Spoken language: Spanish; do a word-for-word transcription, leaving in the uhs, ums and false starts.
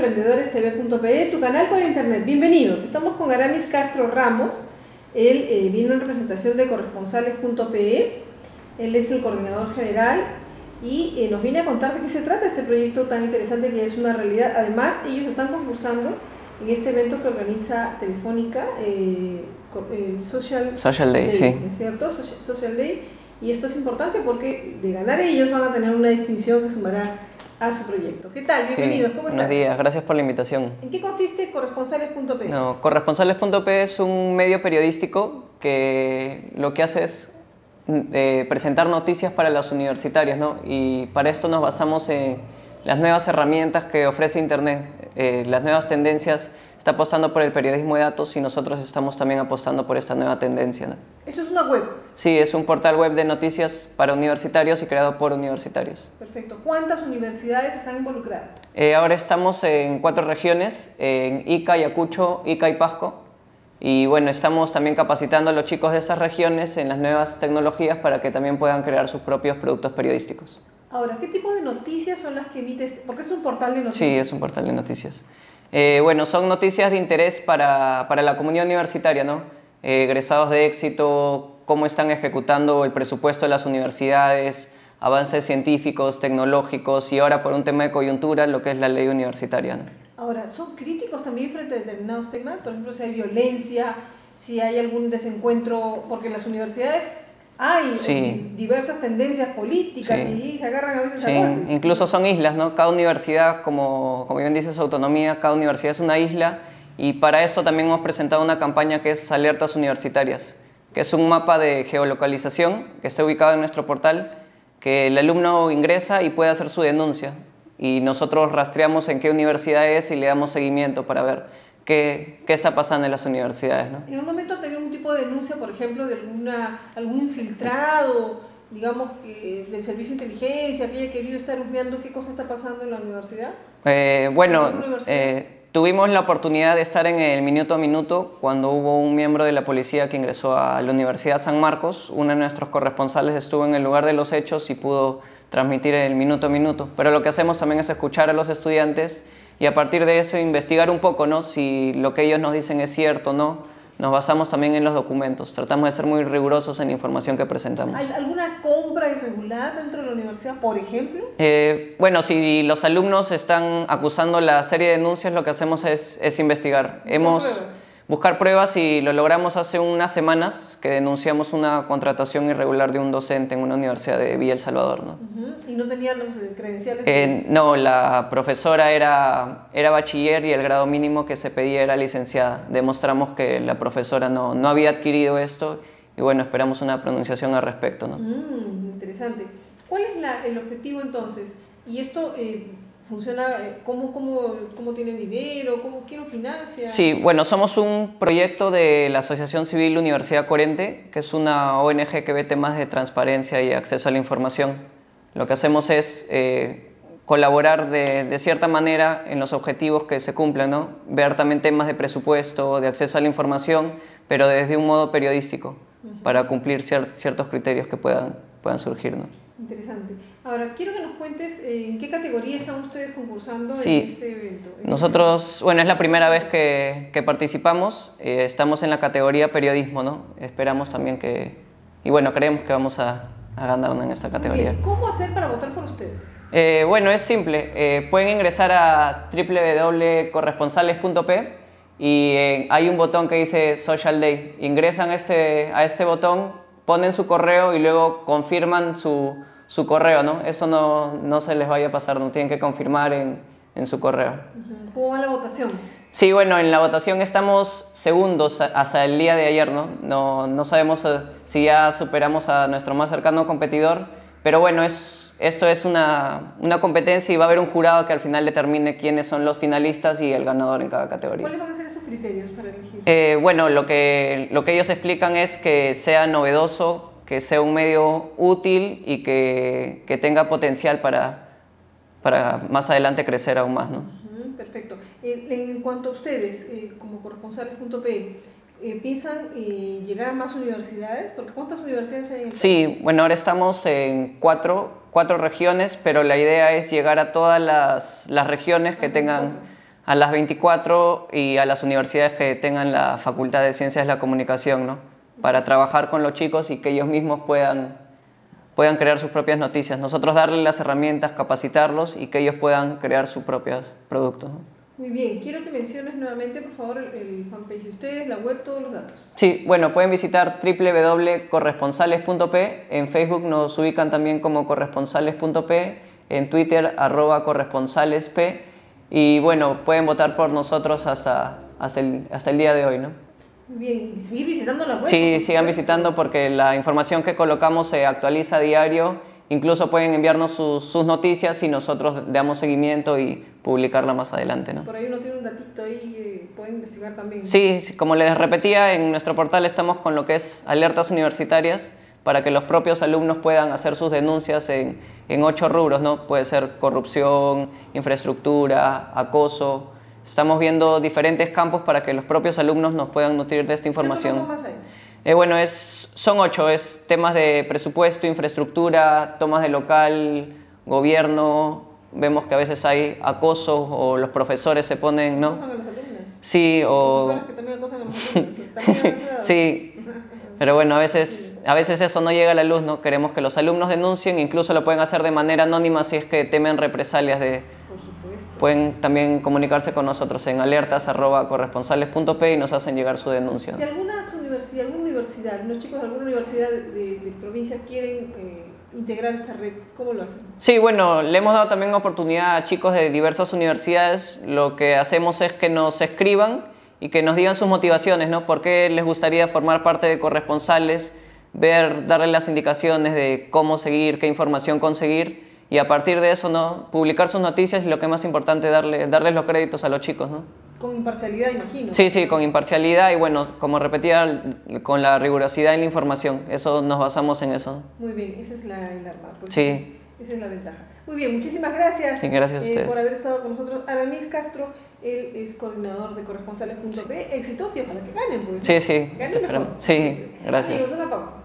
emprendedores t v punto p e, tu canal por internet. Bienvenidos. Estamos con Aramis Castro Ramos. Él eh, vino en representación de corresponsales punto p e. Él es el coordinador general y eh, nos viene a contar de qué se trata este proyecto tan interesante que es una realidad. Además, ellos están concursando en este evento que organiza Telefónica, eh, el Social, Social Day, Day, sí. ¿no es cierto? Social Day. Y esto es importante porque de ganar ellos van a tener una distinción que sumará a su proyecto. ¿Qué tal? Bienvenidos, Sí, ¿cómo están? buenos días, gracias por la invitación. ¿En qué consiste corresponsales punto p e? No, corresponsales punto p e es un medio periodístico que lo que hace es eh, presentar noticias para las universitarias, ¿no? Y para esto nos basamos en las nuevas herramientas que ofrece Internet, eh, las nuevas tendencias. Está apostando por el periodismo de datos y nosotros estamos también apostando por esta nueva tendencia, ¿no? ¿Esto es una web? Sí, es un portal web de noticias para universitarios y creado por universitarios. Perfecto. ¿Cuántas universidades están involucradas? Eh, ahora estamos en cuatro regiones, en Ica, Ayacucho, Ica y Pasco. Y bueno, estamos también capacitando a los chicos de esas regiones en las nuevas tecnologías para que también puedan crear sus propios productos periodísticos. Ahora, ¿qué tipo de noticias son las que emite este? Porque es un portal de noticias. Sí, es un portal de noticias. Eh, bueno, son noticias de interés para, para la comunidad universitaria, ¿no? Eh, egresados de éxito, cómo están ejecutando el presupuesto de las universidades, avances científicos, tecnológicos y ahora por un tema de coyuntura, lo que es la ley universitaria, ¿no? Ahora, ¿son críticos también frente a determinados temas? Por ejemplo, si hay violencia, si hay algún desencuentro, porque en las universidades hay sí. diversas tendencias políticas sí. y se agarran a veces sí. a golpes. Incluso son islas, ¿no? Cada universidad, como, como bien dice su autonomía, cada universidad es una isla y para esto también hemos presentado una campaña que es Alertas Universitarias, que es un mapa de geolocalización que está ubicado en nuestro portal, que el alumno ingresa y puede hacer su denuncia y nosotros rastreamos en qué universidad es y le damos seguimiento para ver qué, qué está pasando en las universidades, ¿no? ¿En un momento tenía un tipo de denuncia, por ejemplo, de alguna, algún infiltrado, digamos, que del servicio de inteligencia, que haya querido estar husmeando qué cosa está pasando en la universidad? Eh, bueno, eh, tuvimos la oportunidad de estar en el minuto a minuto cuando hubo un miembro de la policía que ingresó a la Universidad San Marcos. Uno de nuestros corresponsales estuvo en el lugar de los hechos y pudo transmitir el minuto a minuto. Pero lo que hacemos también es escuchar a los estudiantes y a partir de eso investigar un poco, ¿no? Si lo que ellos nos dicen es cierto o no. Nos basamos también en los documentos. Tratamos de ser muy rigurosos en la información que presentamos. ¿Hay alguna compra irregular dentro de la universidad, por ejemplo? Eh, bueno, si los alumnos están acusando la serie de denuncias, lo que hacemos es, es investigar. ¿Buscar Hemos pruebas? Buscar pruebas y lo logramos hace unas semanas que denunciamos una contratación irregular de un docente en una universidad de Villa El Salvador, ¿no? Uh-huh. ¿Y no tenía los credenciales? Eh, no, la profesora era, era bachiller y el grado mínimo que se pedía era licenciada. Demostramos que la profesora no, no había adquirido esto y bueno, esperamos una pronunciación al respecto, ¿no? Mm, interesante. ¿Cuál es la, el objetivo entonces? Y esto eh, funciona, ¿cómo, cómo, cómo tienen dinero? ¿Cómo, ¿Quién lo financia? Sí, bueno, somos un proyecto de la Asociación Civil Universidad Coherente, que es una O N G que ve temas de transparencia y acceso a la información. Lo que hacemos es eh, colaborar de, de cierta manera en los objetivos que se cumplen, ¿no? Ver también temas de presupuesto, de acceso a la información, pero desde un modo periodístico, uh-huh. para cumplir cier ciertos criterios que puedan, puedan surgir, ¿no? Interesante. Ahora, quiero que nos cuentes eh, en qué categoría están ustedes concursando sí. en este evento. ¿En Nosotros, bueno, es la primera vez que, que participamos, eh, estamos en la categoría periodismo, ¿no? Esperamos también que, y bueno, creemos que vamos a, a ganarnos en esta categoría. Bien. ¿Cómo hacer para votar por ustedes? Eh, bueno, es simple, eh, pueden ingresar a w w w punto corresponsales punto p e y eh, hay un botón que dice Social Day, ingresan a este, a este botón, ponen su correo y luego confirman su, su correo, ¿no? Eso no, no se les vaya a pasar, no tienen que confirmar en, en su correo. Uh-huh. ¿Cómo va la votación? Sí, bueno, en la votación estamos segundos hasta el día de ayer, ¿no? No, no sabemos si ya superamos a nuestro más cercano competidor, pero bueno, es, esto es una, una competencia y va a haber un jurado que al final determine quiénes son los finalistas y el ganador en cada categoría. ¿Cuáles van a ser esos criterios para elegir? Eh, bueno, lo que, lo que ellos explican es que sea novedoso, que sea un medio útil y que, que tenga potencial para, para más adelante crecer aún más, ¿no? Uh-huh, perfecto. Eh, en cuanto a ustedes, eh, como corresponsales punto p e, eh, ¿piensan eh, llegar a más universidades? Porque ¿cuántas universidades hay en el país? Sí, bueno, ahora estamos en cuatro, cuatro regiones, pero la idea es llegar a todas las, las regiones que tengan... a las veinticuatro y a las universidades que tengan la Facultad de Ciencias de la Comunicación, ¿no? Para trabajar con los chicos y que ellos mismos puedan, puedan crear sus propias noticias. Nosotros darles las herramientas, capacitarlos y que ellos puedan crear sus propios productos, ¿no? Muy bien, quiero que menciones nuevamente, por favor, el, el fanpage de ustedes, la web, todos los datos. Sí, bueno, pueden visitar doble u doble u doble u punto corresponsales punto pe, en Facebook nos ubican también como corresponsales punto pe, en Twitter arroba corresponsalesp, y bueno, pueden votar por nosotros hasta, hasta, el, hasta el día de hoy, ¿no? Muy bien, y seguir visitando la web. Sí, sigan visitando porque la información que colocamos se actualiza a diario. Incluso pueden enviarnos sus, sus noticias y nosotros damos seguimiento y publicarla más adelante, ¿no? Por ahí uno tiene un datito ahí que puede investigar también. Sí, como les repetía, en nuestro portal estamos con lo que es alertas universitarias para que los propios alumnos puedan hacer sus denuncias en, en ocho rubros, ¿no? Puede ser corrupción, infraestructura, acoso. Estamos viendo diferentes campos para que los propios alumnos nos puedan nutrir de esta información. ¿Qué otros campos más hay? Eh, bueno, es, son ocho, es temas de presupuesto, infraestructura, tomas de local, gobierno. Vemos que a veces hay acoso o los profesores se ponen, ¿no? ¿Acosan a los alumnos? Sí, o... Profesores que también acosan a los alumnos. ¿También sí, pero bueno, a veces, a veces eso no llega a la luz, ¿no? Queremos que los alumnos denuncien, incluso lo pueden hacer de manera anónima si es que temen represalias de... Por supuesto. Pueden también comunicarse con nosotros en alertas arroba corresponsales punto pe y nos hacen llegar su denuncia. Si alguna universidad, alguna universidad, los chicos de alguna universidad de, de provincia quieren eh, integrar esta red, ¿cómo lo hacen? Sí, bueno, le hemos dado también oportunidad a chicos de diversas universidades. Lo que hacemos es que nos escriban y que nos digan sus motivaciones, ¿no? ¿Por qué les gustaría formar parte de corresponsales? Ver, darles las indicaciones de cómo seguir, qué información conseguir y a partir de eso, ¿no? Publicar sus noticias y lo que es más importante, darle, darles los créditos a los chicos, ¿no? Con imparcialidad, imagino. Sí, sí, con imparcialidad y bueno, como repetía, con la rigurosidad en la información. Eso nos basamos en eso. Muy bien, esa es la, el arma. Pues sí. Esa es la ventaja. Muy bien, muchísimas gracias. Sí, gracias a eh, ustedes. por haber estado con nosotros. Aramis Castro, él es coordinador de corresponsales punto pe. Éxitos y ojalá que ganen, pues. Sí, sí. Ganen mejor. Sí, gracias. Amigos, una pausa.